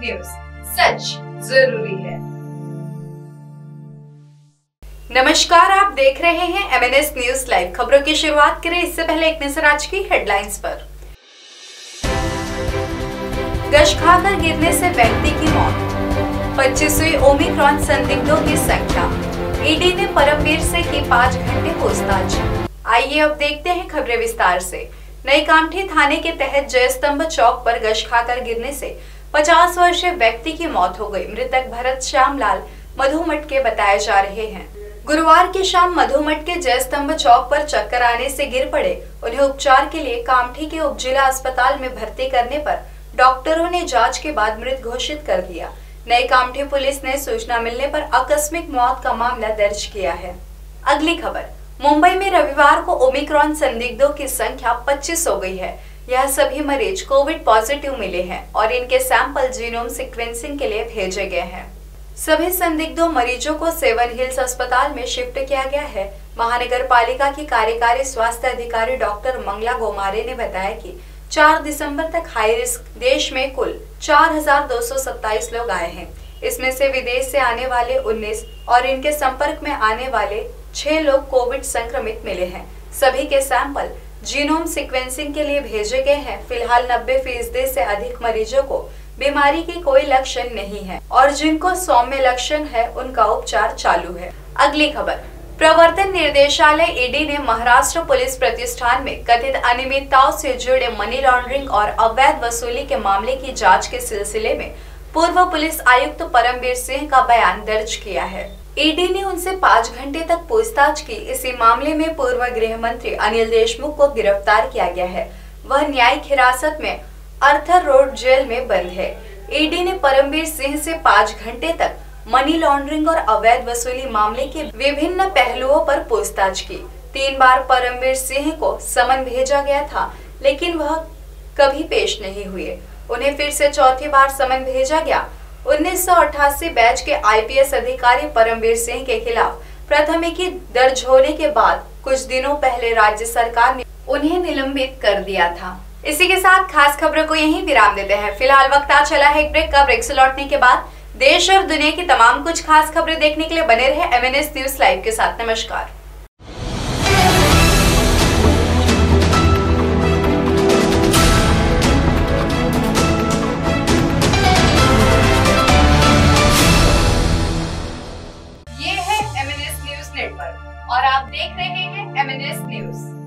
News, सच जरूरी है। नमस्कार, आप देख रहे हैं MNS न्यूज लाइव। खबरों की शुरुआत करें इससे पहले एक नजर आज की हेडलाइंस पर। गश खाकर गिरने से व्यक्ति की मौत, 25वीं ओमिक्रॉन संदिग्धों की संख्या। ईडी ने परमवीर से की 5 घंटे पूछताछ। आइए अब देखते हैं खबरें विस्तार से। नई कामठी थाने के तहत जयस्तंभ चौक पर गश खाकर गिरने से 50 वर्षीय व्यक्ति की मौत हो गई। मृतक भरत श्यामलाल मधुमठ के बताए जा रहे हैं। गुरुवार की शाम मधुमठ के जयस्तंभ चौक पर चक्कर आने से गिर पड़े। उन्हें उपचार के लिए कामठी के उपजिला अस्पताल में भर्ती करने पर डॉक्टरों ने जांच के बाद मृत घोषित कर दिया। नई कामठी पुलिस ने सूचना मिलने पर आकस्मिक मौत का मामला दर्ज किया है। अगली खबर, मुंबई में रविवार को ओमिक्रॉन संदिग्धों की संख्या 25 हो गई है। यह सभी मरीज कोविड पॉजिटिव मिले हैं और इनके सैंपल जीनोम सीक्वेंसिंग के लिए भेजे गए हैं। सभी संदिग्धों मरीजों को सेवन हिल्स अस्पताल में शिफ्ट किया गया है। महानगर पालिका की कार्यकारी स्वास्थ्य अधिकारी डॉक्टर मंगला गोमारे ने बताया कि 4 दिसंबर तक हाई रिस्क देश में कुल 4227 लोग आए हैं। इसमें से विदेश से आने वाले 19 और इनके संपर्क में आने वाले 6 लोग कोविड संक्रमित मिले हैं। सभी के सैंपल जीनोम सीक्वेंसिंग के लिए भेजे गए हैं। फिलहाल 90% से अधिक मरीजों को बीमारी की कोई लक्षण नहीं है और जिनको सौम्य लक्षण है उनका उपचार चालू है। अगली खबर, प्रवर्तन निर्देशालय ईडी ने महाराष्ट्र पुलिस प्रतिष्ठान में कथित अनियमितताओं से जुड़े मनी लॉन्ड्रिंग और अवैध वसूली के मामले की जांच के सिलसिले में पूर्व पुलिस आयुक्त परमवीर सिंह का बयान दर्ज किया है। ईडी ने उनसे 5 घंटे तक पूछताछ की। इसी मामले में पूर्व गृह मंत्री अनिल देशमुख को गिरफ्तार किया गया है। वह न्यायिक हिरासत में अर्थर रोड जेल में बंद है। ईडी ने परमवीर सिंह से 5 घंटे तक मनी लॉन्ड्रिंग और अवैध वसूली मामले के विभिन्न पहलुओं पर पूछताछ की। 3 बार परमवीर सिंह को समन भेजा गया था, लेकिन वह कभी पेश नहीं हुए। उन्हें फिर से चौथी बार समन भेजा गया। 1988 बैच के IPS अधिकारी परमवीर सिंह के खिलाफ प्राथमिकी दर्ज होने के बाद कुछ दिनों पहले राज्य सरकार ने उन्हें निलंबित कर दिया था। इसी के साथ खास खबरों को यहीं विराम देते हैं। फिलहाल वक्त आ चला है एक ब्रेक का। ब्रेक से लौटने के बाद देश और दुनिया की तमाम कुछ खास खबरें देखने के लिए बने रहे MNS न्यूज लाइव के साथ। नमस्कार। ये है MNS न्यूज नेटवर्क और आप देख रहे हैं MNS न्यूज।